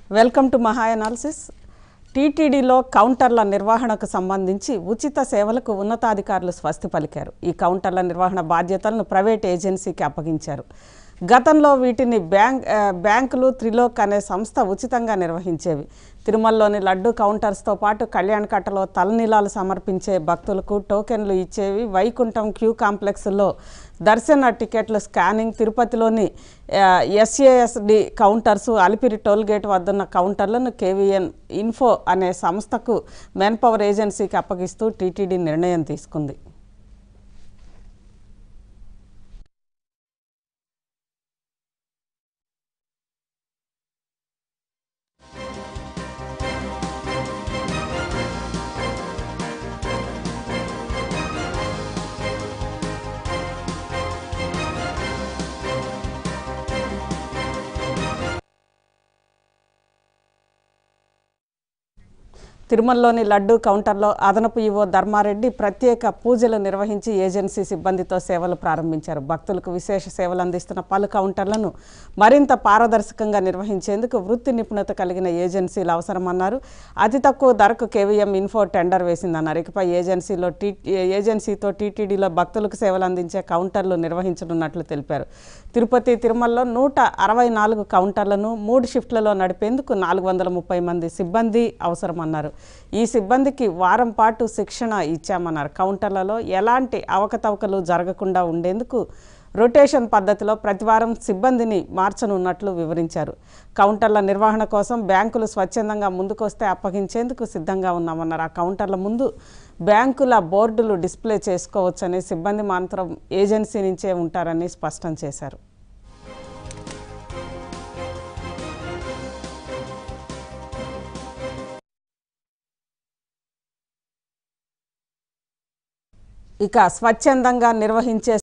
Welcome to మహా analysis. టీటీడీలో కౌంటర్ల నిర్వహణకు సంబంధించి ఉచిత సేవలకు ఉన్నతాధికారులు స్వస్తి పలికారు. ఈ కౌంటర్ల నిర్వహణ బాధ్యతలను ప్రైవేట్ ఏజెన్సీకి అప్పగించారు. గతంలో వీటిని బ్యాంకులు త్రిలోక్ అనే సంస్థ ఉచితంగా నిర్వహించేవి. తిరుమలలోని లడ్డు కౌంటర్స్తో పాటు కళ్యాణకట్టలో తలనీలాలు సమర్పించే భక్తులకు టోకెన్లు ఇచ్చేవి. వైకుంఠం క్యూ కాంప్లెక్స్లో దర్శన టికెట్ల స్కానింగ్, తిరుపతిలోని ఎస్ఏఎస్డి కౌంటర్సు, అలిపిరి టోల్గేట్ వద్దన్న కౌంటర్లను కేవీఎన్ ఇన్ఫో అనే సంస్థకు మెన్పవర్ ఏజెన్సీకి అప్పగిస్తూ టీటీడీ నిర్ణయం తీసుకుంది. తిరుమలలోని లడ్డు కౌంటర్లో అదనపు ఈవో ధర్మారెడ్డి ప్రత్యేక పూజలు నిర్వహించి ఏజెన్సీ సిబ్బందితో సేవలు ప్రారంభించారు. భక్తులకు విశేష సేవలు అందిస్తున్న పలు కౌంటర్లను మరింత పారదర్శకంగా నిర్వహించేందుకు వృత్తి నిపుణత కలిగిన ఏజెన్సీలు అవసరమన్నారు. అతి తక్కువ ధరకు కేవీఎం ఇన్ఫో టెండర్ వేసిందన్నారు. ఇకపై ఏజెన్సీతో టీటీడీలో భక్తులకు సేవలు అందించే కౌంటర్లు నిర్వహించనున్నట్లు తెలిపారు. తిరుపతి, తిరుమలలో 164 కౌంటర్లను 3 షిఫ్ట్లలో నడిపేందుకు 430 మంది సిబ్బంది అవసరమన్నారు. ఈ సిబ్బందికి వారం పాటు శిక్షణ ఇచ్చామన్నారు. కౌంటర్లలో ఎలాంటి అవకతవకలు జరగకుండా ఉండేందుకు రొటేషన్ పద్ధతిలో ప్రతివారం సిబ్బందిని మార్చనున్నట్లు వివరించారు. కౌంటర్ల నిర్వహణ కోసం బ్యాంకులు స్వచ్ఛందంగా ముందుకొస్తే అప్పగించేందుకు సిద్ధంగా ఉన్నామన్నారు. ఆ కౌంటర్ల ముందు బ్యాంకుల బోర్డులు డిస్ప్లే చేసుకోవచ్చని, సిబ్బంది మాత్రం ఏజెన్సీ నుంచే ఉంటారని స్పష్టం చేశారు. ఇక స్వచ్ఛందంగా నిర్వహించే